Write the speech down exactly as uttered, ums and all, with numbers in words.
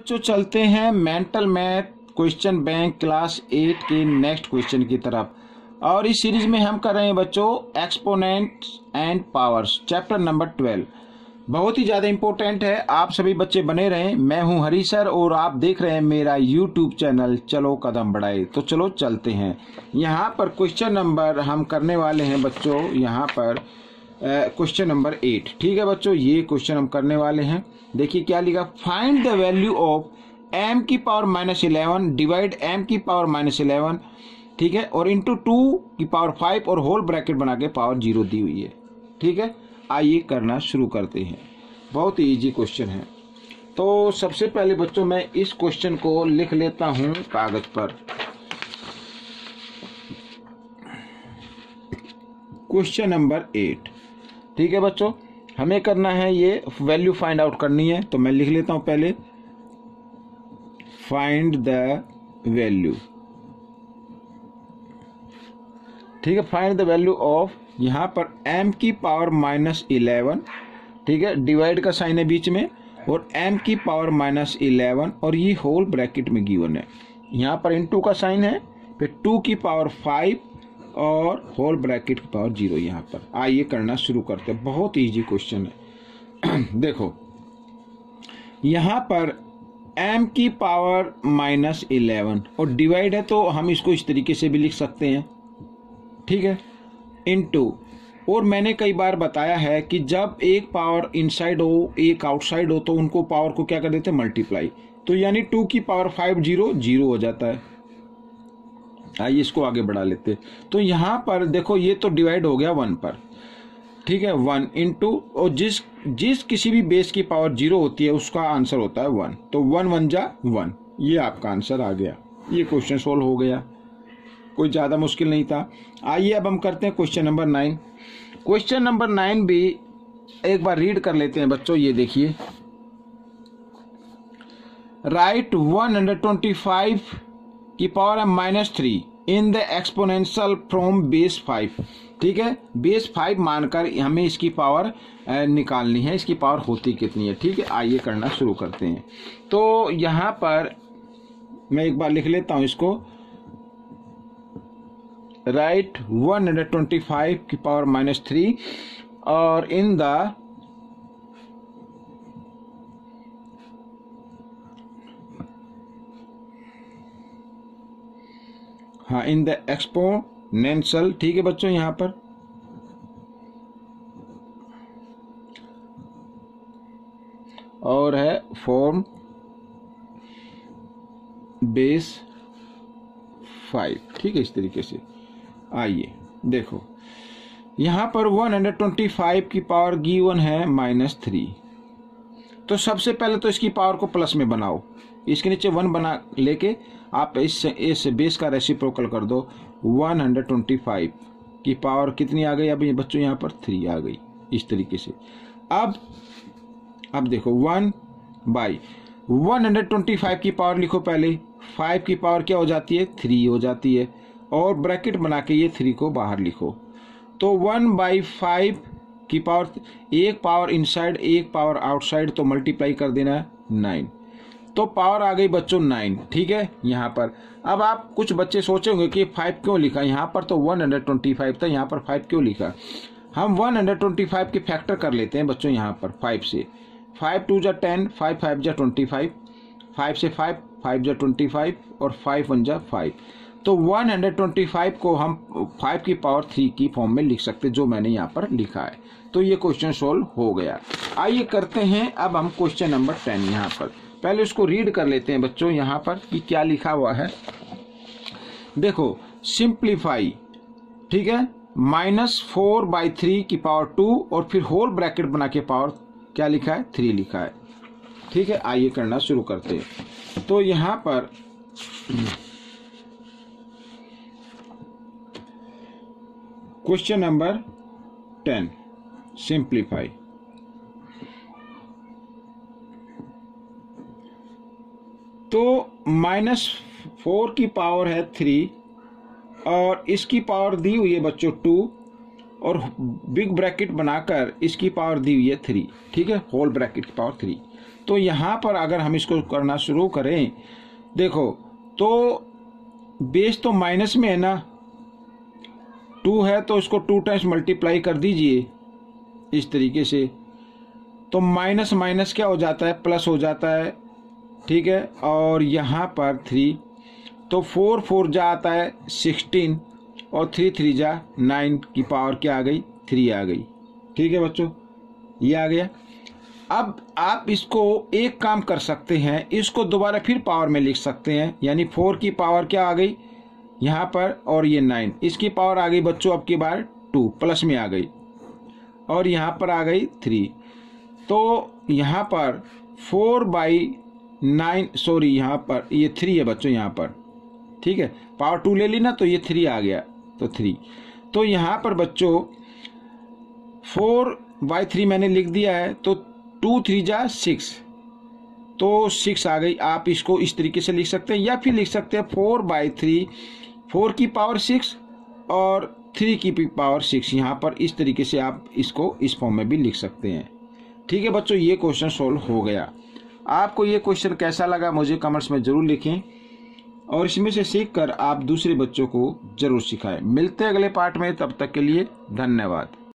बच्चों चलते हैं mental math question bank class eight के नेक्स्ट क्वेश्चन की तरफ। और इस सीरीज में हम कर रहे हैं बच्चों exponents and powers, chapter number twelve. बहुत ही ज़्यादा इंपॉर्टेंट है, आप सभी बच्चे बने रहें। मैं हूं हरी सर और आप देख रहे हैं मेरा यूट्यूब चैनल चलो कदम बढ़ाए। तो चलो चलते हैं। यहाँ पर क्वेश्चन नंबर हम करने वाले हैं बच्चों, यहाँ पर क्वेश्चन नंबर एट। ठीक है बच्चों, ये क्वेश्चन हम करने वाले हैं। देखिए क्या लिखा, find the value of M की power minus eleven divide M की पावर माइनस इलेवन, ठीक है, और इंटू टू की पावर फाइव और होल ब्रैकेट बना के पावर जीरो दी हुई है। ठीक है, आइए करना शुरू करते हैं। बहुत ही इजी क्वेश्चन है। तो सबसे पहले बच्चों मैं इस क्वेश्चन को लिख लेता हूं कागज पर। Question number eight. ठीक है बच्चों, हमें करना है ये वैल्यू फाइंड आउट करनी है। तो मैं लिख लेता हूं पहले फाइंड द वैल्यू। ठीक है, फाइंड द वैल्यू ऑफ, यहां पर m की पावर माइनस इलेवन, ठीक है, डिवाइड का साइन है बीच में, और m की पावर माइनस इलेवन और ये होल ब्रैकेट में गिवन है। यहां पर इनटू का साइन है, फिर टू की पावर फाइव और होल ब्रैकेट की पावर जीरो। यहाँ पर आइए करना शुरू करते हैं। बहुत इजी क्वेश्चन है। देखो यहाँ पर m की पावर माइनस इलेवन और डिवाइड है, तो हम इसको इस तरीके से भी लिख सकते हैं। ठीक है, इनटू, और मैंने कई बार बताया है कि जब एक पावर इनसाइड हो एक आउटसाइड हो तो उनको पावर को क्या कर देते हैं, मल्टीप्लाई। तो यानी टू की पावर फाइव जीरो जीरो हो जाता है। आइए इसको आगे बढ़ा लेते। तो यहाँ पर देखो ये तो डिवाइड हो गया वन पर, ठीक है, वन इंटू, और जिस जिस किसी भी बेस की पावर जीरो होती है उसका आंसर होता है वन। तो वन वन जा वन, ये आपका आंसर आ गया। ये क्वेश्चन सोल्व हो गया, कोई ज़्यादा मुश्किल नहीं था। आइए अब हम करते हैं question number nine. Question number nine भी एक बार रीड कर लेते हैं बच्चों। ये देखिए, write one hundred twenty five की पावर है minus three in the exponential from base five. ठीक है, बेस फाइव मानकर हमें इसकी पावर निकालनी है, इसकी पावर होती कितनी है। ठीक है, आइए करना शुरू करते हैं। तो यहाँ पर मैं एक बार लिख लेता हूँ इसको, write one hundred twenty five की पावर माइनस थ्री और इन द हाँ इन द एक्सपोनेंशियल। ठीक है बच्चों, यहां पर और है फॉर्म बेस फाइव। ठीक है, इस तरीके से। आइए देखो, यहां पर वन हंड्रेड ट्वेंटी फाइव की पावर गिवन है माइनस थ्री। तो सबसे पहले तो इसकी पावर को प्लस में बनाओ, इसके नीचे वन बना लेके आप इस इस बेस का रेसिप्रोकल कर दो। वन हंड्रेड ट्वेंटी फाइव की पावर कितनी आ गई अब ये बच्चों, यहाँ पर थ्री आ गई, इस तरीके से। अब अब देखो one by one hundred twenty five की पावर लिखो पहले, फाइव की पावर क्या हो जाती है, थ्री हो जाती है, और ब्रैकेट बना के ये थ्री को बाहर लिखो। तो वन बाई फाइव की पावर, एक पावर इनसाइड एक पावर आउटसाइड, तो मल्टीप्लाई कर देना है नाइन। तो पावर आ गई बच्चों नाइन। ठीक है, यहाँ पर अब आप कुछ बच्चे सोचेंगे कि फाइव क्यों लिखा, यहाँ पर तो वन हंड्रेड ट्वेंटी फाइव था, यहाँ पर फाइव क्यों लिखा। हम वन हंड्रेड ट्वेंटी फाइव के फैक्टर कर लेते हैं बच्चों। यहाँ पर फाइव से, फाइव टू जा टेन, फाइव फाइव जा ट्वेंटी फाइव, फाइव से फाइव, फाइव जा ट्वेंटी फाइव और फाइव वन जा फाइव। तो वन हंड्रेड ट्वेंटी फाइव को हम फाइव की पावर थ्री की फॉर्म में लिख सकते, जो मैंने यहाँ पर लिखा है। तो ये क्वेश्चन सोल्व हो गया। आइए करते हैं अब हम क्वेश्चन नंबर टेन। यहाँ पर पहले उसको रीड कर लेते हैं बच्चों, यहाँ पर कि क्या लिखा हुआ है। देखो सिंप्लीफाई, ठीक है, माइनस फोर बाई थ्री की पावर टू और फिर होल ब्रैकेट बना के पावर क्या लिखा है, थ्री लिखा है। ठीक है, आइए करना शुरू करते हैं। तो यहाँ पर क्वेश्चन नंबर टेन, सिंप्लीफाई। तो माइनस फोर की पावर है थ्री और इसकी पावर दी हुई है बच्चों टू, और बिग ब्रैकेट बनाकर इसकी पावर दी हुई है थ्री, ठीक है, होल ब्रैकेट की पावर थ्री। तो यहाँ पर अगर हम इसको करना शुरू करें, देखो तो बेस तो माइनस में है ना, टू है तो इसको टू टाइम्स मल्टीप्लाई कर दीजिए इस तरीके से, तो माइनस माइनस क्या हो जाता है, प्लस हो जाता है, ठीक है। और यहाँ पर थ्री, तो फोर फोर जा आता है सिक्सटीन और थ्री थ्री जा नाइन की पावर क्या आ गई, थ्री आ गई, ठीक है बच्चों, ये आ गया। अब आप इसको एक काम कर सकते हैं, इसको दोबारा फिर पावर में लिख सकते हैं, यानी फोर की पावर क्या आ गई यहाँ पर, और ये नाइन, इसकी पावर आ गई बच्चों अब की बार टू, प्लस में आ गई, और यहाँ पर आ गई थ्री। तो यहाँ पर फोर बाई नाइन, सॉरी यहाँ पर ये थ्री है बच्चों यहाँ पर, ठीक है, पावर टू ले ली ना तो ये थ्री आ गया, तो थ्री। तो यहाँ पर बच्चों फोर बाई थ्री मैंने लिख दिया है, तो टू थ्री जा सिक्स, तो सिक्स आ गई। आप इसको इस तरीके से लिख सकते हैं, या फिर लिख सकते हैं फोर बाई थ्री, फोर की पावर सिक्स और थ्री की पावर सिक्स, यहाँ पर इस तरीके से आप इसको इस फॉर्म में भी लिख सकते हैं, ठीक है बच्चों। ये क्वेश्चन सोल्व हो गया। आपको ये क्वेश्चन कैसा लगा मुझे कमेंट्स में ज़रूर लिखें, और इसमें से सीखकर आप दूसरे बच्चों को ज़रूर सिखाएं। मिलते हैं अगले पार्ट में, तब तक के लिए धन्यवाद।